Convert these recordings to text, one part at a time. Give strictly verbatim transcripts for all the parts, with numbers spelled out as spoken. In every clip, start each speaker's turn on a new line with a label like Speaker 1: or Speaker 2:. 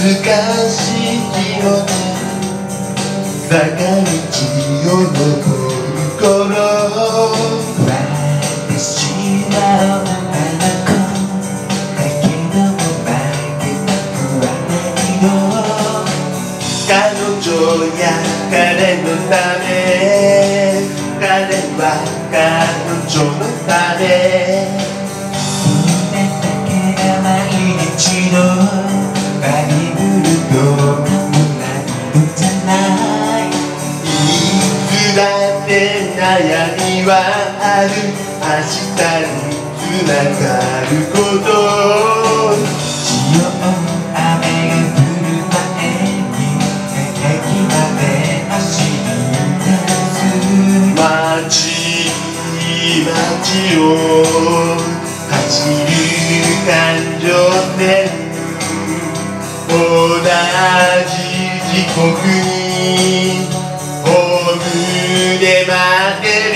Speaker 1: 難しい気持ち坂道を登る頃
Speaker 2: 私は女の子だけども負けたくはないの
Speaker 1: 彼女や彼のため彼は彼女のため
Speaker 2: それだけが毎日のバイブルとかもないのじゃない
Speaker 1: いつだって悩みはある明日につながること
Speaker 2: 地上雨が降る前に駅まで走り出す
Speaker 1: 街街を走る環状線同じ時刻にホームで待ってる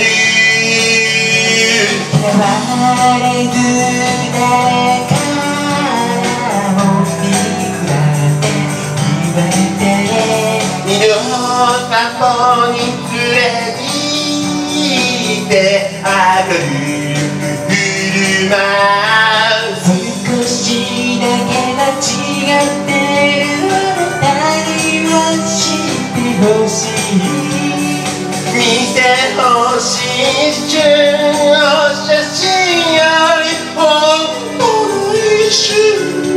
Speaker 2: 嫌われず誰からもいくらって言われて
Speaker 1: 二度散歩に連れて行って明るく振る舞う
Speaker 2: 少しだけ間違ってるあなたには知ってほしい
Speaker 1: 見てほしい一瞬の写真よりほんの一瞬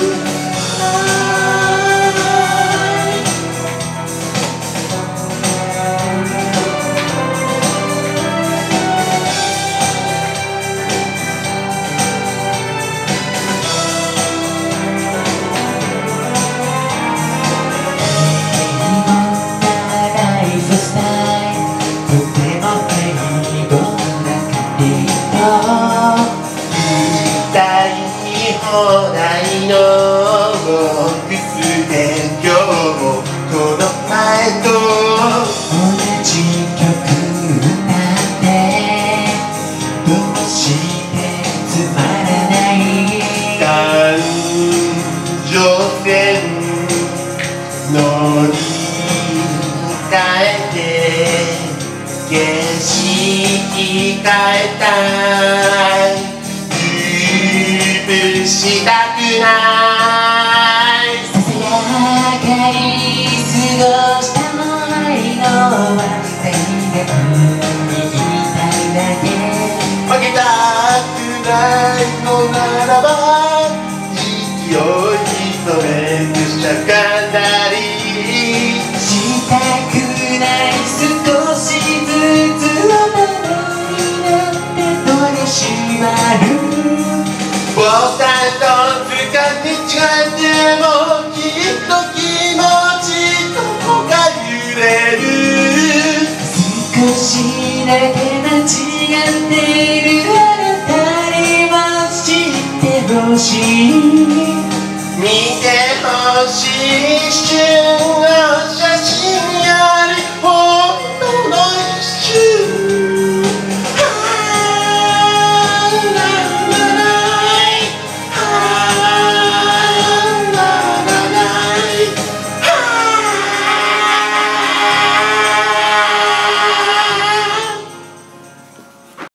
Speaker 1: 放題のボックスで今日もこの前と
Speaker 2: 同じ曲歌ってどうしてつまらない
Speaker 1: 感情線乗り換えて景色変えたいしたくない
Speaker 2: ささやかに過ごした愛のは大学にいたいだけ
Speaker 1: 負けたくないのならば息を潜めてしゃがんだり
Speaker 2: したくない少しずつ大人になって戸に閉まる
Speaker 1: ボタンと使って違ってもきっと気持ちどこか揺れる
Speaker 2: 少しだけ間違っているあなたにも知ってほしい
Speaker 1: 見てほしい一瞬